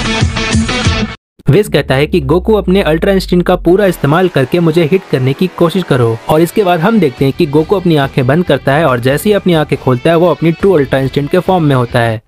विस कहता है कि गोकू अपने अल्ट्रा इंस्टिंक्ट का पूरा इस्तेमाल करके मुझे हिट करने की कोशिश करो। और इसके बाद हम देखते हैं कि गोकू अपनी आंखें बंद करता है और जैसे ही अपनी आंखें खोलता है वो अपनी ट्रू अल्ट्रा इंस्टिंक्ट के फॉर्म में होता है।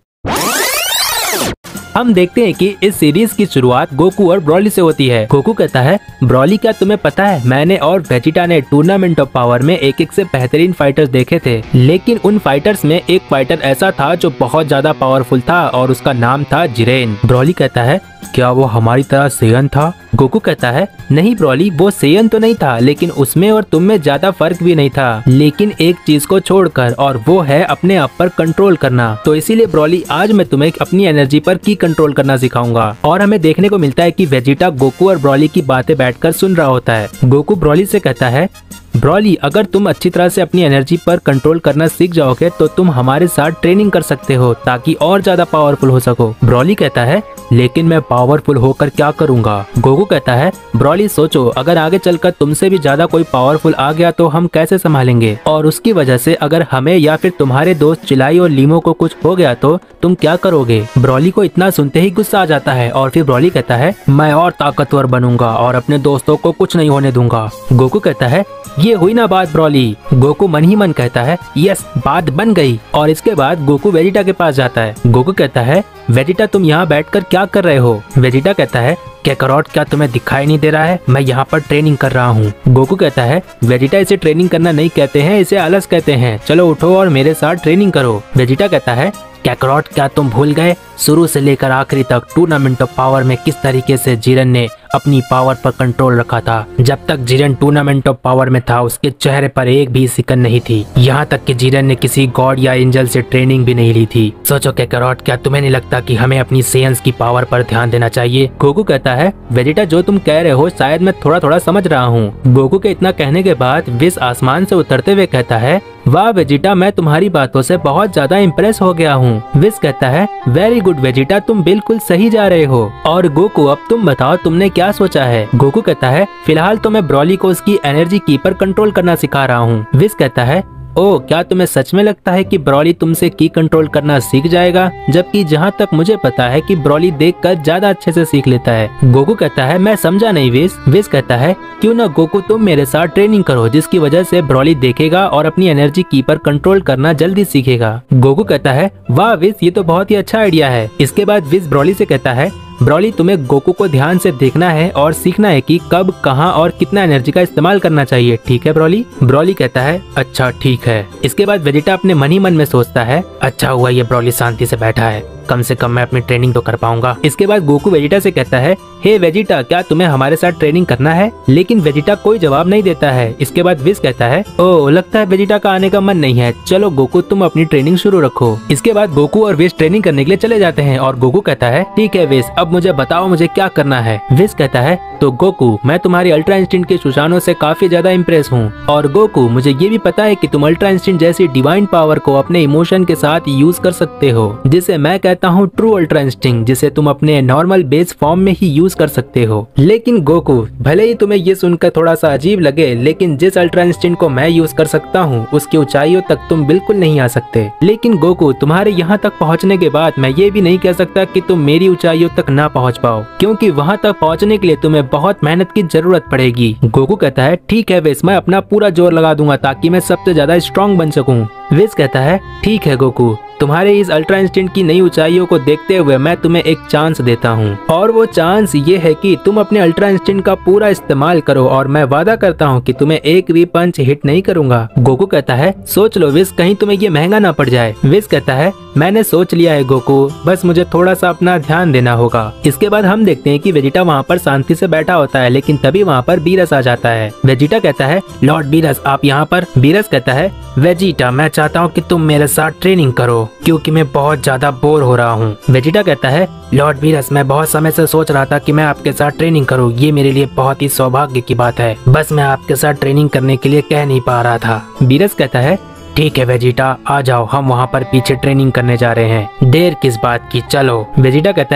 हम देखते हैं कि इस सीरीज की शुरुआत गोकू और ब्रॉली से होती है। गोकू कहता है, ब्रॉली क्या तुम्हें पता है, मैंने और वेजिटा ने टूर्नामेंट ऑफ पावर में एक से बेहतरीन फाइटर्स देखे थे, लेकिन उन फाइटर्स में एक फाइटर ऐसा था जो बहुत ज्यादा पावरफुल था और उसका नाम था जिरेन। ब्रॉली कहता है, क्या वो हमारी तरह सेयन था? गोकू कहता है, नहीं ब्रॉली, वो सेयन तो नहीं था, लेकिन उसमें और तुम में ज्यादा फर्क भी नहीं था, लेकिन एक चीज को छोड़कर, और वो है अपने आप पर कंट्रोल करना। तो इसीलिए ब्रॉली आज मैं तुम्हें अपनी एनर्जी पर की कंट्रोल करना सिखाऊंगा। और हमें देखने को मिलता है कि वेजिटा गोकू और ब्रॉली की बातें बैठकर सुन रहा होता है। गोकू ब्रॉली से कहता है, ब्रॉली, अगर तुम अच्छी तरह से अपनी एनर्जी पर कंट्रोल करना सीख जाओगे तो तुम हमारे साथ ट्रेनिंग कर सकते हो ताकि और ज्यादा पावरफुल हो सको। ब्रॉली कहता है, लेकिन मैं पावरफुल होकर क्या करूंगा? गोकू कहता है, ब्रॉली सोचो, अगर आगे चलकर तुमसे भी ज्यादा कोई पावरफुल आ गया तो हम कैसे संभालेंगे? और उसकी वजह से अगर हमें या फिर तुम्हारे दोस्त चिलाई और लीमो को कुछ हो गया तो तुम क्या करोगे? ब्रॉली को इतना सुनते ही गुस्सा आ जाता है और फिर ब्रॉली कहता है, मैं और ताकतवर बनूंगा और अपने दोस्तों को कुछ नहीं होने दूंगा। गोकू कहता है, ये हुई ना बात ब्रॉली। गोकू मन ही मन कहता है, यस, बात बन गई। और इसके बाद गोकू वेजिटा के पास जाता है। गोकू कहता है, वेजिटा तुम यहाँ बैठकर क्या कर रहे हो? वेजिटा कहता है, कैकरॉट, क्या तुम्हें दिखाई नहीं दे रहा है? मैं यहाँ पर ट्रेनिंग कर रहा हूँ। गोकू कहता है, वेजिटा, इसे ट्रेनिंग करना नहीं कहते हैं, इसे आलस कहते हैं। चलो उठो और मेरे साथ ट्रेनिंग करो। वेजिटा कहता है, कैकरॉट, क्या तुम भूल गए शुरू से लेकर आखिरी तक टूर्नामेंट ऑफ पावर में किस तरीके से जिरेन ने अपनी पावर पर कंट्रोल रखा था? जब तक जिरेन टूर्नामेंट ऑफ पावर में था उसके चेहरे पर एक भी सिकन नहीं थी, यहाँ तक कि जिरेन ने किसी गॉड या एंजल से ट्रेनिंग भी नहीं ली थी। सोचो कैकरॉट, क्या तुम्हें नहीं लगता कि हमें अपनी सेयंस की पावर पर ध्यान देना चाहिए? गोकू कहता है, वेजिटा, जो तुम कह रहे हो शायद मैं थोड़ा थोड़ा समझ रहा हूँ। गोकू के इतना कहने के बाद विस आसमान से उतरते हुए कहता है, वाह वेजिटा, मैं तुम्हारी बातों से बहुत ज्यादा इम्प्रेस हो गया हूँ। विस कहता है, वेरी गुड वेजिटा, तुम बिल्कुल सही जा रहे हो। और गोकू, अब तुम बताओ तुमने क्या सोचा है? गोकू कहता है, फिलहाल तो मैं ब्रॉली को उसकी एनर्जी की पर कंट्रोल करना सिखा रहा हूँ। विस कहता है, ओह, क्या तुम्हें सच में लगता है कि ब्रॉली तुमसे की कंट्रोल करना सीख जाएगा? जबकि जहाँ तक मुझे पता है कि ब्रॉली देखकर ज्यादा अच्छे से सीख लेता है। गोकू कहता है, मैं समझा नहीं विस। विस कहता है, क्यों ना गोकू तुम मेरे साथ ट्रेनिंग करो, जिसकी वजह से ब्रॉली देखेगा और अपनी एनर्जी की पर कंट्रोल करना जल्दी सीखेगा। गोकू कहता है, वाह विस, ये तो बहुत ही अच्छा आइडिया है। इसके बाद विस ब्रॉली से कहता है, ब्रॉली, तुम्हें गोकू को ध्यान से देखना है और सीखना है कि कब, कहां और कितना एनर्जी का इस्तेमाल करना चाहिए, ठीक है ब्रॉली? ब्रॉली कहता है, अच्छा ठीक है। इसके बाद वेजिटा अपने मन ही मन में सोचता है, अच्छा हुआ ये ब्रॉली शांति से बैठा है, कम से कम मैं अपनी ट्रेनिंग तो कर पाऊंगा। इसके बाद गोकू वेजिटा से कहता है, हे वेजिटा, क्या तुम्हें हमारे साथ ट्रेनिंग करना है? लेकिन वेजिटा कोई जवाब नहीं देता है। इसके बाद विस कहता है, ओह, लगता है वेजिटा का आने का मन नहीं है, चलो गोकू तुम अपनी ट्रेनिंग शुरू रखो। इसके बाद गोकू और विस ट्रेनिंग करने के लिए चले जाते हैं और गोकू कहता है, ठीक है विस, अब मुझे बताओ मुझे क्या करना है। विस कहता है, तो गोकू, मैं तुम्हारी अल्ट्रा इंस्टिंक्ट के सुशानों से काफी ज्यादा इम्प्रेस हूँ, और गोकू, मुझे ये भी पता है कि तुम अल्ट्रा इंस्टिंक्ट जैसी डिवाइन पावर को अपने इमोशन के साथ यूज कर सकते हो, जिसे मैं कहता हूँ ट्रू अल्ट्रा इंस्टिंक्ट, जिसे तुम अपने नॉर्मल बेस फॉर्म में ही यूज कर सकते हो। लेकिन गोकू, भले ही तुम्हें ये सुनकर थोड़ा सा अजीब लगे, लेकिन जिस अल्ट्रा इंस्टिंक्ट को मैं यूज कर सकता हूँ उसकी ऊंचाइयों तक तुम बिल्कुल नहीं आ सकते। लेकिन गोकू, तुम्हारे यहाँ तक पहुँचने के बाद मैं ये भी नहीं कह सकता कि तुम मेरी ऊंचाइयों तक ना पहुँच पाओ, क्योंकि वहाँ तक पहुँचने के लिए तुम्हें बहुत मेहनत की जरूरत पड़ेगी। गोकू कहता है, ठीक है विस, मैं अपना पूरा जोर लगा दूंगा ताकि मैं सबसे ज्यादा स्ट्रॉन्ग बन सकूं। विस कहता है, ठीक है गोकू, तुम्हारे इस अल्ट्रा इंस्टिंक्ट की नई ऊंचाइयों को देखते हुए मैं तुम्हें एक चांस देता हूँ, और वो चांस ये है कि तुम अपने अल्ट्रा इंस्टिंक्ट का पूरा इस्तेमाल करो और मैं वादा करता हूँ कि तुम्हें एक भी पंच हिट नहीं करूंगा। गोकू कहता है, सोच लो विस, कहीं तुम्हें ये महंगा ना पड़ जाए। विस कहता है, मैंने सोच लिया है गोकू, बस मुझे थोड़ा सा अपना ध्यान देना होगा। इसके बाद हम देखते हैं कि वेजिटा वहाँ पर शांति से बैठा होता है, लेकिन तभी वहाँ पर बीरस आ जाता है। वेजिटा कहता है, लॉर्ड बीरस, आप यहाँ पर? बीरस कहता है, वेजिटा, मैं चाहता हूँ कि तुम मेरे साथ ट्रेनिंग करो, क्योंकि मैं बहुत ज्यादा बोर हो रहा हूँ। वेजिटा कहता है, लॉर्ड बीरस, मैं बहुत समय से सोच रहा था कि मैं आपके साथ ट्रेनिंग करूँ, ये मेरे लिए बहुत ही सौभाग्य की बात है, बस मैं आपके साथ ट्रेनिंग करने के लिए कह नहीं पा रहा था। बीरस कहता है, ठीक है वेजिटा, आ जाओ, हम वहाँ पर पीछे ट्रेनिंग करने जा रहे हैं, देर किस बात की, चलो। वेजिटा कहता है,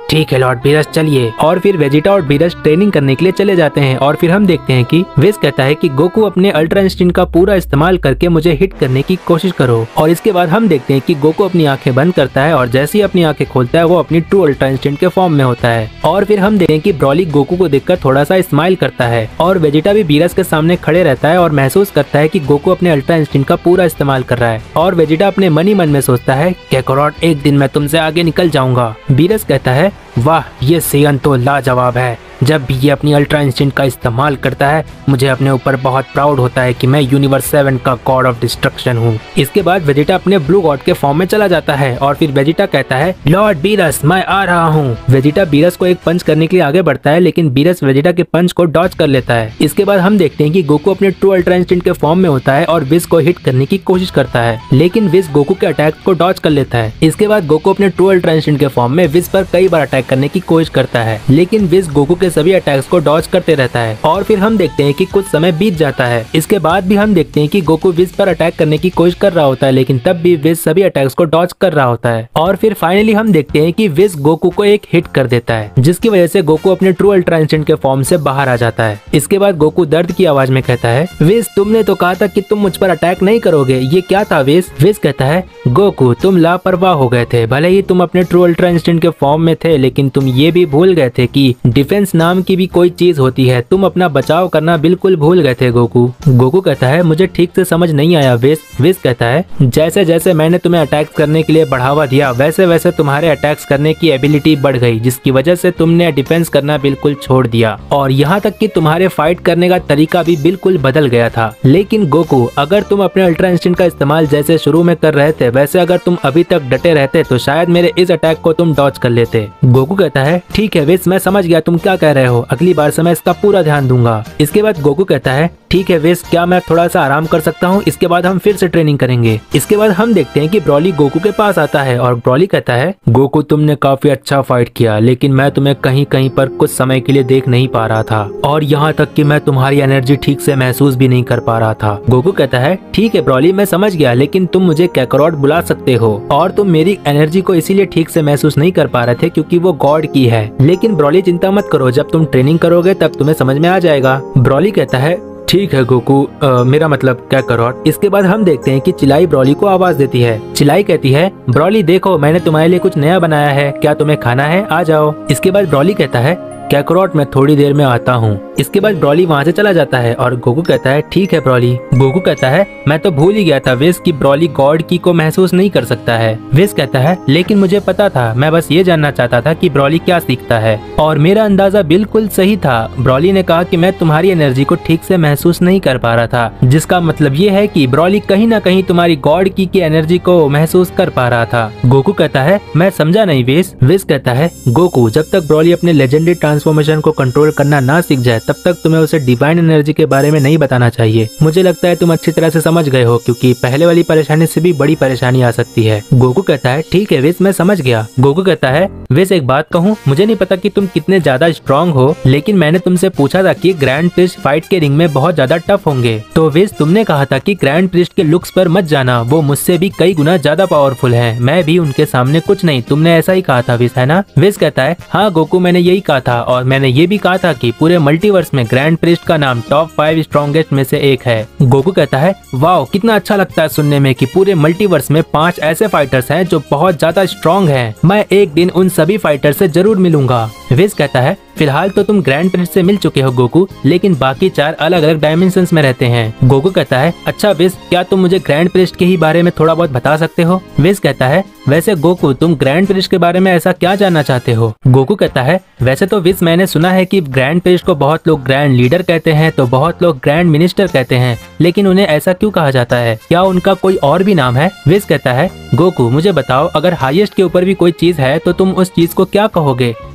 ठीक है लॉर्ड बीरस चलिए। और फिर वेजिटा और बीरस ट्रेनिंग करने के लिए चले जाते हैं और फिर हम देखते हैं कि विज कहता है कि गोकू अपने अल्ट्रा इंस्टिंक्ट का पूरा इस्तेमाल करके मुझे हिट करने की कोशिश करो। और इसके बाद हम देखते हैं कि गोकू अपनी आंखें बंद करता है और जैसे ही अपनी आंखें खोलता है वो अपनी ट्रू अल्ट्रा इंस्टिंक्ट के फॉर्म में होता है। और फिर हम देखते हैं कि ब्रॉली गोकू को देखकर थोड़ा सा स्माइल करता है और वेजिटा भी बीरस के सामने खड़े रहता है और महसूस करता है कि गोकू अपने अल्ट्रा इंस्टिंक्ट का पूरा इस्तेमाल कर रहा है। और वेजिटा अपने मन ही मन में सोचता है काकारोट एक दिन मैं तुमसे आगे निकल जाऊंगा। बीरस कहता है वाह ये सेयन तो लाजवाब है, जब भी ये अपनी अल्ट्रा इंस्टिंक्ट का इस्तेमाल करता है मुझे अपने ऊपर बहुत प्राउड होता है कि मैं यूनिवर्स 7 का गॉड ऑफ डिस्ट्रक्शन हूँ। इसके बाद वेजिटा अपने ब्लू गॉड के फॉर्म में चला जाता है और फिर वेजिटा कहता है लॉर्ड बीरस मैं आ रहा हूँ। वेजिटा बीरस को एक पंच करने के लिए आगे बढ़ता है लेकिन बीरस वेजिटा के पंच को डॉज कर लेता है। इसके बाद हम देखते हैं कि गोकू अपने ट्रू अल्ट्रा इंस्टिंक्ट के फॉर्म में होता है और विज को हिट करने की कोशिश करता है लेकिन विज गोकू के अटैक को डॉज कर लेता है। इसके बाद गोकू अपने ट्रू अल्ट्रा इंस्टिंक्ट के फॉर्म में विज पर कई बार अटैक करने की कोशिश करता है लेकिन विज गोकू के सभी अटैक्स को डॉज करते रहता है। और फिर हम देखते हैं कि कुछ समय बीत जाता है। इसके बाद भी हम देखते हैं कि गोकू विज पर अटैक करने की कोशिश कर रहा होता है लेकिन तब भी विज सभी अटैक्स को डॉज कर रहा होता है। और फिर फाइनली हम देखते हैं कि विज गोकू को एक हिट कर देता है जिसकी वजह से गोकू अपने ट्रू अल्ट्रा इंस्टिंक्ट के फॉर्म से बाहर आ जाता है। इसके बाद गोकू दर्द की आवाज में कहता है विज तुमने तो कहा था कि तुम मुझ पर अटैक नहीं करोगे, ये क्या था विज? विज कहता है गोकू तुम लापरवाह हो गए थे, भले ही तुम अपने ट्रू अल्ट्रा इंस्टिंक्ट के फॉर्म में थे लेकिन तुम ये भी भूल गए थे कि डिफेंस नाम की भी कोई चीज होती है, तुम अपना बचाव करना बिल्कुल भूल गए थे गोकू। गोकू कहता है मुझे ठीक से समझ नहीं आया विज। विज कहता है जैसे जैसे मैंने तुम्हें अटैक्स करने के लिए बढ़ावा दिया वैसे वैसे तुम्हारे अटैक्स करने की एबिलिटी बढ़ गई जिसकी वजह से तुमने डिफेंस करना बिल्कुल छोड़ दिया और यहाँ तक कि तुम्हारे फाइट करने का तरीका भी बिल्कुल बदल गया था। लेकिन गोकू अगर तुम अपने अल्ट्रा इंस्टिंक्ट का इस्तेमाल जैसे शुरू में कर रहे थे वैसे अगर तुम अभी तक डटे रहते तो शायद मेरे इस अटैक को तुम डॉज कर लेते। गोकू कहता है ठीक है विज मैं समझ गया तुम क्या कह रहे हो, अगली बार से मैं इसका पूरा ध्यान दूंगा। इसके बाद गोकू कहता है ठीक है विज क्या मैं थोड़ा सा आराम कर सकता हूँ, इसके बाद हम फिर से ट्रेनिंग करेंगे। इसके बाद हम देखते हैं कि ब्रॉली गोकू के पास आता है और ब्रॉली कहता है गोकू तुमने काफी अच्छा फाइट किया लेकिन मैं तुम्हें कहीं कहीं पर कुछ समय के लिए देख नहीं पा रहा था और यहाँ तक कि मैं तुम्हारी एनर्जी ठीक से महसूस भी नहीं कर पा रहा था। गोकू कहता है ठीक है ब्रॉली मैं समझ गया लेकिन तुम मुझे काकारोट बुला सकते हो और तुम मेरी एनर्जी को इसीलिए ठीक से महसूस नहीं कर पा रहे थे क्योंकि वो गॉड की है। लेकिन ब्रॉली चिंता मत करो, जब तुम ट्रेनिंग करोगे तब तुम्हें समझ में आ जाएगा। ब्रॉली कहता है ठीक है गोकू मेरा मतलब काकारोट। इसके बाद हम देखते हैं कि चिलाई ब्रॉली को आवाज देती है। चिलाई कहती है ब्रॉली देखो मैंने तुम्हारे लिए कुछ नया बनाया है, क्या तुम्हें खाना है, आ जाओ। इसके बाद ब्रॉली कहता है काकारोट मैं थोड़ी देर में आता हूँ। इसके बाद ब्रॉली वहाँ से चला जाता है और गोकू कहता है ठीक है ब्रॉली। गोकू कहता है मैं तो भूल ही गया था विज कि ब्रॉली गॉड की को महसूस नहीं कर सकता है। विज कहता है लेकिन मुझे पता था, मैं बस ये जानना चाहता था कि ब्रॉली क्या सीखता है और मेरा अंदाजा बिल्कुल सही था। ब्रॉली ने कहा कि मैं तुम्हारी एनर्जी को ठीक से महसूस नहीं कर पा रहा था जिसका मतलब ये है कि ब्रॉली कहीं ना कहीं तुम्हारी गॉड की एनर्जी को महसूस कर पा रहा था। गोकू कहता है मैं समझा नहीं विज। विज कहता है गोकू जब तक ब्रॉली अपने लेजेंडरी ट्रांसफॉर्मेशन को कंट्रोल करना ना सीख जाए तब तक तुम्हें उसे डिवाइन एनर्जी के बारे में नहीं बताना चाहिए। मुझे लगता है तुम अच्छी तरह से समझ गए हो क्योंकि पहले वाली परेशानी से भी बड़ी परेशानी आ सकती है। गोकू कहता है ठीक है विज मैं समझ गया। गोकू कहता है विज एक बात कहूँ, मुझे नहीं पता कि तुम कितने ज्यादा स्ट्रॉन्ग हो लेकिन मैंने तुमसे पूछा था कि ग्रैंड प्रिस्ट फाइट के रिंग में बहुत ज्यादा टफ होंगे तो विज तुमने कहा था कि ग्रैंड प्रिस्ट के लुक्स पर मत जाना, वो मुझसे भी कई गुना ज्यादा पावरफुल है, मैं भी उनके सामने कुछ नहीं, तुमने ऐसा ही कहा था विज है ना? विज कहता है हाँ गोकू मैंने यही कहा था और मैंने ये भी कहा था कि पूरे मल्टीवर्स में ग्रैंड प्रिस्ट का नाम टॉप 5 स्ट्रॉन्गेस्ट में से एक है। गोकू कहता है वाओ कितना अच्छा लगता है सुनने में कि पूरे मल्टीवर्स में 5 ऐसे फाइटर्स हैं जो बहुत ज्यादा स्ट्रॉन्ग हैं, मैं एक दिन उन सभी फाइटर से जरूर मिलूंगा। विज कहता है फिलहाल तो तुम ग्रैंड प्रिस्ट से मिल चुके हो गोकू लेकिन बाकी 4 अलग अलग डायमेंशंस में रहते हैं। गोकू कहता है अच्छा विज क्या तुम मुझे ग्रैंड प्रिस्ट के ही बारे में थोड़ा बहुत बता सकते हो? विज कहता है वैसे गोकू तुम ग्रैंड प्रिस्ट के बारे में ऐसा क्या जानना चाहते हो? गोकू कहता है वैसे तो विज मैंने सुना है कि ग्रैंड प्रिस्ट को बहुत लोग ग्रैंड लीडर कहते हैं तो बहुत लोग ग्रैंड मिनिस्टर कहते हैं लेकिन उन्हें ऐसा क्यों कहा जाता है, क्या उनका कोई और भी नाम है? विज कहता है गोकू मुझे बताओ अगर हाईएस्ट के ऊपर भी कोई चीज है तो तुम उस चीज को क्या कहोगे?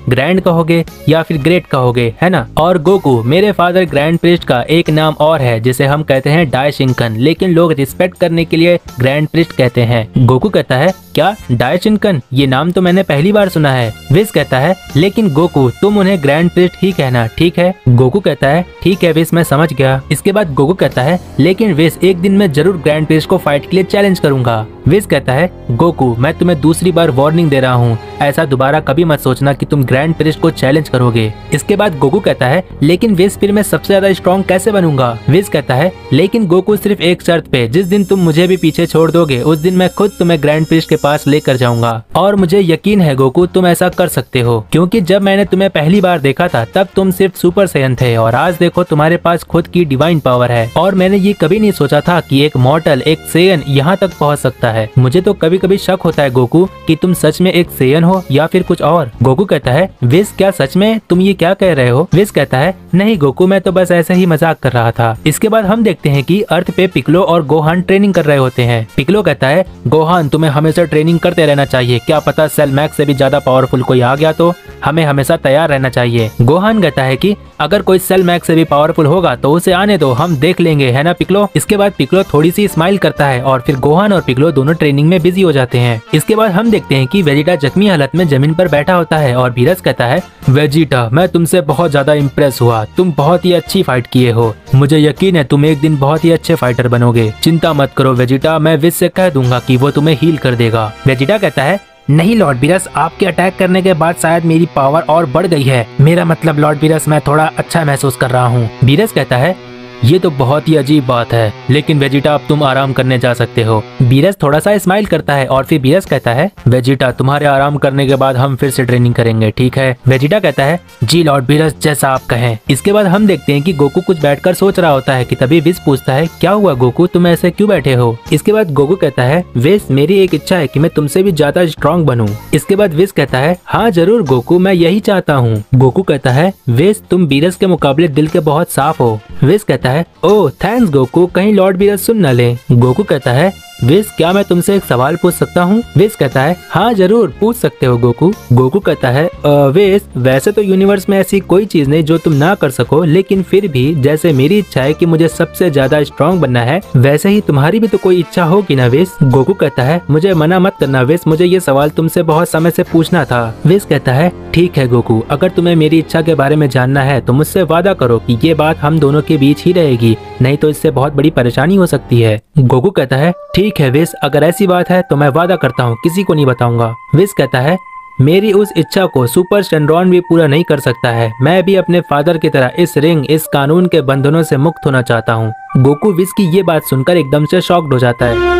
ग्रैंड कहोगे या फिर ग्रेट कहोगे, है ना। और गोकू, मेरे फादर ग्रैंड प्रिस्ट का एक नाम और है जिसे हम कहते हैं डायशिंकन, लेकिन लोग रिस्पेक्ट करने के लिए ग्रैंड प्रिस्ट कहते हैं। गोकू कहता है क्या डायशिंकन, ये नाम तो मैंने पहली बार सुना है। विस कहता है लेकिन गोकू तुम उन्हें ग्रैंड प्रिस्ट ही कहना, ठीक है। गोकू कहता है ठीक है विस, मैं समझ गया। इसके बाद गोकू कहता है लेकिन विस एक दिन मैं जरूर ग्रैंड प्रिस्ट को फाइट के लिए चैलेंज करूंगा। विस कहता है गोकू मैं तुम्हें दूसरी बार वार्निंग दे रहा हूँ, ऐसा दोबारा कभी मत सोचना कि तुम ग्रैंड प्रिस्ट को चैलेंज करोगे। इसके बाद गोकू कहता है लेकिन विस फिर मैं सबसे ज्यादा स्ट्रॉन्ग कैसे बनूंगा। विस कहता है लेकिन गोकू सिर्फ एक शर्त पे, जिस दिन तुम मुझे भी पीछे छोड़ दोगे उस दिन मैं खुद तुम्हें ग्रैंड प्रिस्ट के पास लेकर जाऊंगा। और मुझे यकीन है गोकू तुम ऐसा कर सकते हो, क्योंकि जब मैंने तुम्हें पहली बार देखा था तब तुम सिर्फ सुपर सैयन थे और आज देखो तुम्हारे पास खुद की डिवाइन पावर है। और मैंने ये कभी नहीं सोचा था कि एक मॉर्टल, एक सैयन यहाँ तक पहुँच सकता है। मुझे तो कभी कभी शक होता है गोकू कि तुम सच में एक सैयन हो या फिर कुछ और। गोकू कहता है विस क्या सच में तुम ये क्या कह रहे हो। विस कहता है नहीं गोकू मैं तो बस ऐसे ही मजाक कर रहा था। इसके बाद हम देखते हैं कि अर्थ पे पिकलो और गोहान ट्रेनिंग कर रहे होते हैं। पिकलो कहता है गोहान तुम्हें हमेशा ट्रेनिंग करते रहना चाहिए, क्या पता सेल मैक्स से भी ज्यादा पावरफुल कोई आ गया तो हमें हमेशा तैयार रहना चाहिए। गोहान कहता है कि अगर कोई सेल मैक्स से भी पावरफुल होगा तो उसे आने दो, हम देख लेंगे, है ना पिकलो। इसके बाद पिकलो थोड़ी सी स्माइल करता है और फिर गोहान और पिकलो दोनों ट्रेनिंग में बिजी हो जाते हैं। इसके बाद हम देखते हैं कि वेजिटा जख्मी हालत में जमीन पर बैठा होता है और वीरस कहता है वेजिटा मैं तुमसे बहुत ज्यादा इम्प्रेस हुआ, तुम बहुत ही अच्छी फाइट किए हो, मुझे यकीन है तुम एक दिन बहुत ही अच्छे फाइटर बनोगे। चिंता मत करो वेजिटा, मैं विस से कह दूंगा कि वो तुम्हें हील कर देगा। वेजिटा कहता है नहीं लॉर्ड वीरस, आपके अटैक करने के बाद शायद मेरी पावर और बढ़ गई है, मेरा मतलब लॉर्ड वीरस मैं थोड़ा अच्छा महसूस कर रहा हूँ। वीरस कहता है ये तो बहुत ही अजीब बात है, लेकिन वेजिटा अब तुम आराम करने जा सकते हो। वीरस थोड़ा सा स्माइल करता है और फिर वीरस कहता है वेजिटा तुम्हारे आराम करने के बाद हम फिर से ट्रेनिंग करेंगे, ठीक है। वेजिटा कहता है जी लॉर्ड वीरस जैसा आप कहें। इसके बाद हम देखते हैं कि गोकू कुछ बैठकर सोच रहा होता है कि तभी विस पूछता है क्या हुआ गोकू, तुम ऐसे क्यों बैठे हो। इसके बाद गोकू कहता है विस मेरी एक इच्छा है कि मैं तुमसे भी ज्यादा स्ट्रॉन्ग बनूं। इसके बाद विस कहता है हाँ जरूर गोकू, मैं यही चाहता हूँ। गोकू कहता है विस तुम वीरस के मुकाबले दिल के बहुत साफ हो। विस कहता है ओह थैंक्स गोकू, कहीं लॉर्ड वीरस सुन न ले। गोकू कहता है विस क्या मैं तुमसे एक सवाल पूछ सकता हूँ। विस कहता है हाँ जरूर पूछ सकते हो गोकू। गोकू कहता है विस वैसे तो यूनिवर्स में ऐसी कोई चीज नहीं जो तुम ना कर सको, लेकिन फिर भी जैसे मेरी इच्छा है कि मुझे सबसे ज्यादा स्ट्रॉन्ग बनना है वैसे ही तुम्हारी भी तो कोई इच्छा होगी ना विस। गोकू कहता है मुझे मना मत करना विस, मुझे ये सवाल तुमसे बहुत समय से पूछना था। विस कहता है ठीक है गोकू, अगर तुम्हें मेरी इच्छा के बारे में जानना है तो मुझसे वादा करो कि ये बात हम दोनों के बीच ही रहेगी, नहीं तो इससे बहुत बड़ी परेशानी हो सकती है। गोकू कहता है ठीक है विस, अगर ऐसी बात है तो मैं वादा करता हूँ किसी को नहीं बताऊंगा। विस कहता है मेरी उस इच्छा को सुपर शेनरॉन भी पूरा नहीं कर सकता है, मैं भी अपने फादर की तरह इस रिंग, इस कानून के बंधनों से मुक्त होना चाहता हूँ। गोकू विस की ये बात सुनकर एकदम से शॉक्ड हो जाता है।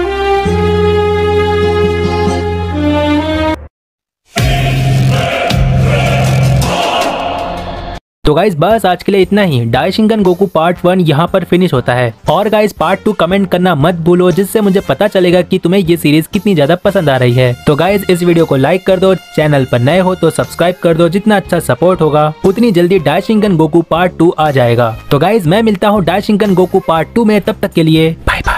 तो गाइस बस आज के लिए इतना ही। डायशिंगन गोकू पार्ट 1 यहाँ पर फिनिश होता है। और गाइस पार्ट 2 कमेंट करना मत भूलो, जिससे मुझे पता चलेगा कि तुम्हें ये सीरीज कितनी ज्यादा पसंद आ रही है। तो गाइस इस वीडियो को लाइक कर दो, चैनल पर नए हो तो सब्सक्राइब कर दो, जितना अच्छा सपोर्ट होगा उतनी जल्दी डायशिंगन गोकू पार्ट 2 आ जाएगा। तो गाइस मैं मिलता हूँ डायशिंगन गोकू पार्ट 2 में, तब तक के लिए बाय बाय।